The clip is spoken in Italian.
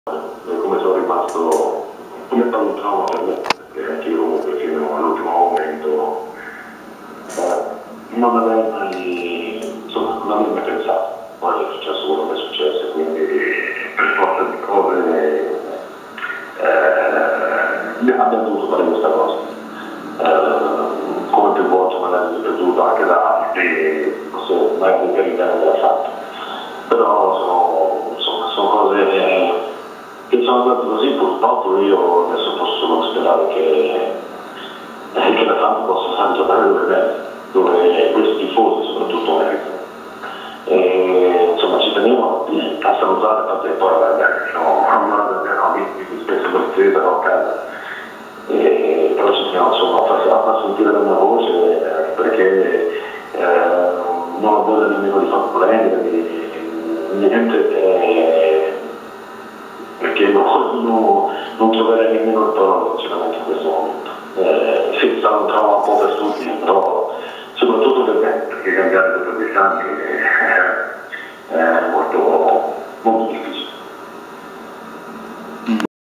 come sono rimasto, come è stato un trauma per me, perché anche io comunque fino all'ultimo momento non avevo mai, insomma, non avevo mai pensato, poi è successo quello che è successo, quindi per forza di cose abbiamo dovuto fare questa cosa. Come più volte magari ripetuto anche da altri, forse magari per il bene della fatto, però sono cose che sono andate così. Purtroppo io adesso posso solo sperare che la Samp possa sempre giocare dove deve, dove questi tifosi soprattutto meritano. Insomma, ci tenevo a salutare, tanto che poi mi spesso per però a casa. Però ci teniamo insomma a far sentire la mia voce, perché non ho voglia nemmeno di far polemica, niente, perché non troverei nemmeno il parole sinceramente in questo momento. Sì, sarà un trauma un po' per tutti, però soprattutto per me, perché cambiare dopo 10 anni